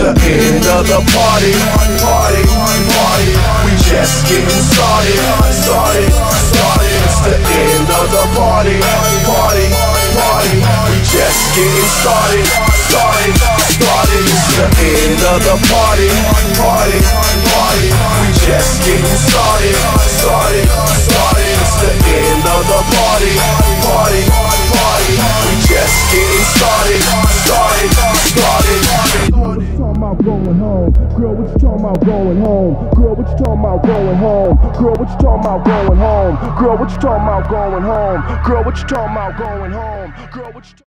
the end of the party. We just getting started. It's the end of the party. We just getting started. It's the end of the party. We just getting started. It's the end of the party. We just getting started. Going home, girl, what you talking about going home? Girl, what you talking about going home? Girl, what you talking about going home? Girl, what you talking about going home? Girl, what you talking about going home? Girl, what you